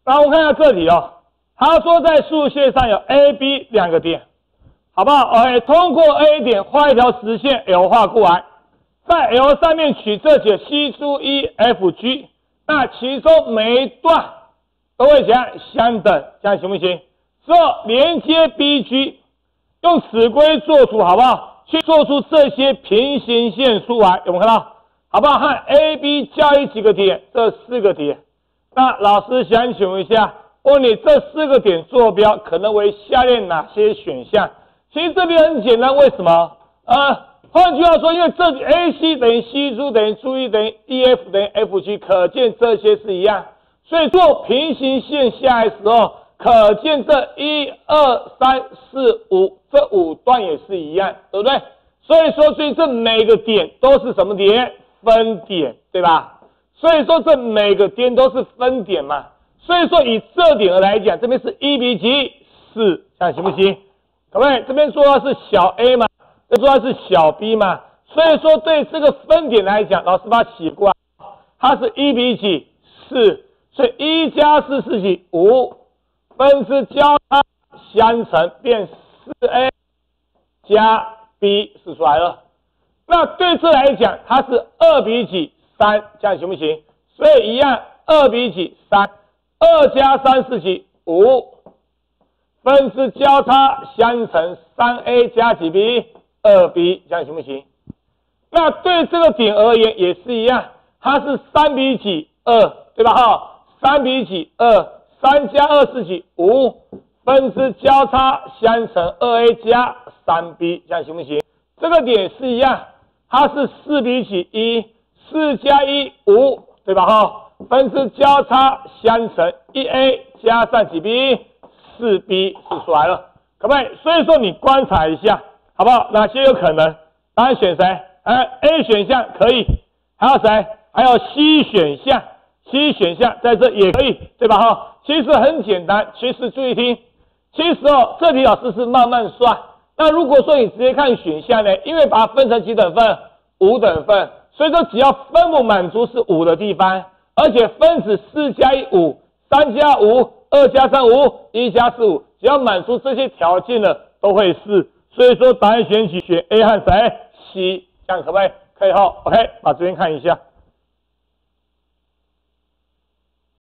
那我们看一下这里哦，他说在数线上有 A、B 两个点，好不好 ？OK， 通过 A 点画一条实线 L 画过来，在 L 上面取这几个 C 出 E、F、G， 那其中每一段都会怎样相等，这样行不行？之后连接 BG， 用此规做出好不好？去做出这些平行线出来，有没有看到？好不好？和 AB 交易几个点？这4个点。那老师想请问一下，问你这4个点坐标可能为下列哪些选项？其实这边很简单，为什么？换句话说，因为这里 AC 等于 C 出等于注意等于 EF 等于 FG， 可见这些是一样，所以做平行线下来的时候，可见这1、2、3、4、5这5段也是一样，对不对？所以说，这每个点都是什么点？分点，对吧？所以说这每个点都是分点嘛。所以说以这点来讲，这边是1比几4，这样行不行？可不可以？这边说的是小 a 嘛，这说的是小 b 嘛。所以说对这个分点来讲，老师把它写过来，它是1比几4，所以1加4是几5，分之交叉相乘变4a 加 b 是出来了。那对这来讲，它是2比几3，这样行不行？所以一样2比几3，2加3是几5，分之交叉相乘 3a 加几 b？2b， 这样行不行？那对这个点而言也是一样，它是3比几2，对吧？哈，3比几2，3加2是几5，分之交叉相乘 2a 加 3b， 这样行不行？这个点是一样，它是4比几1，4加1 5，对吧？哈，分之交叉相乘 1a 加上几 b？4b 是出来了，可不可以？所以说你观察一下，好不好？哪些有可能？答案选谁？A 选项可以，还有谁？还有 C 选项，C 选项在这也可以，对吧？哈，其实很简单，其实注意听，其实哦，这题老师是慢慢算。那如果说你直接看选项呢，因为把它分成几等份？5等份，所以说只要分母满足是5的地方，而且分子4加1 5，3加5。2加3 5，1加4 5，只要满足这些条件的都会是，所以说答案选取选 A 和谁 C， 这样可不可以？可以哈 ，OK， 把这边看一下。